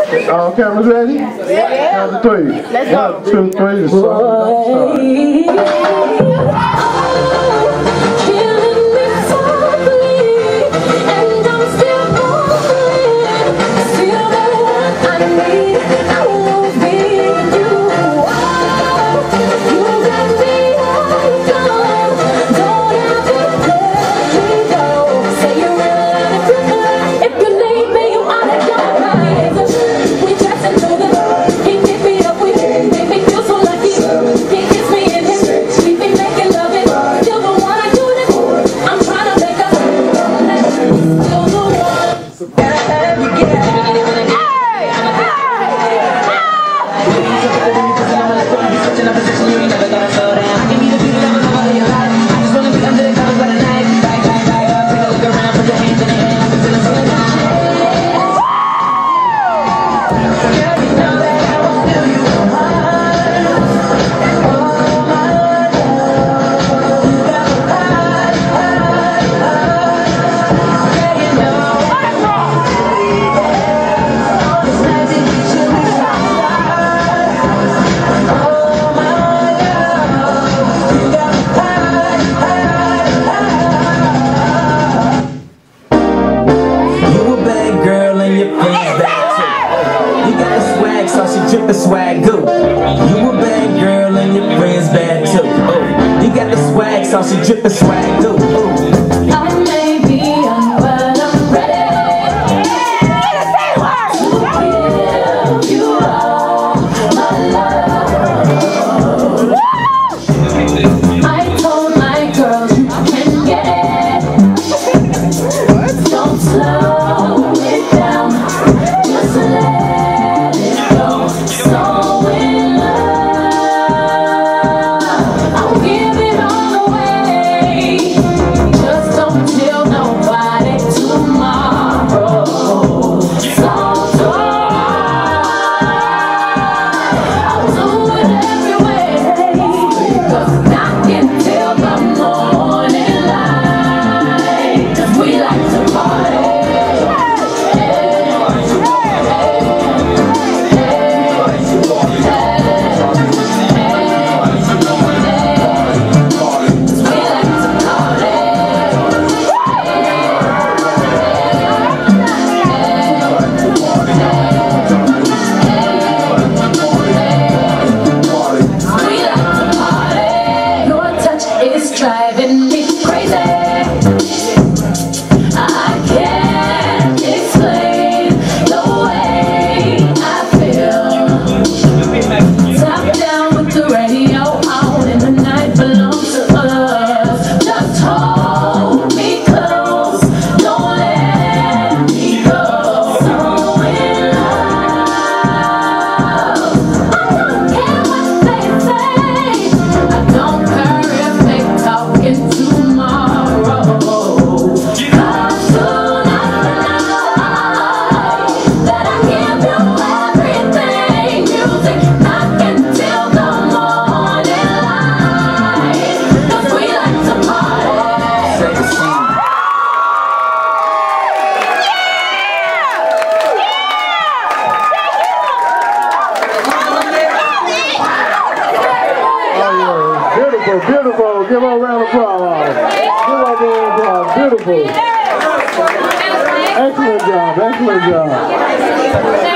Cameras ready? Yeah. Count to three. Let's go. 1, 2, 3. The song the swag go. You a bad girl and your friends bad too. Oh, you got the swag, so she drip the swag go. I may be young, but I'm ready to give you all my love. I told my girls you can get it. Don't slow it down, just let driving me crazy. I can't explain the way I feel. Top down with the radio on and the night belongs to us. Just hold me close, don't let me go. So in love, I don't care what they say. I don't care if they talking tomorrow. Cause soon I know that I give you everything. Music knocking till the morning light. Cause we like to party. beautiful, beautiful. Give her a round of applause. Give her a round of applause. Beautiful. Excellent job, excellent job.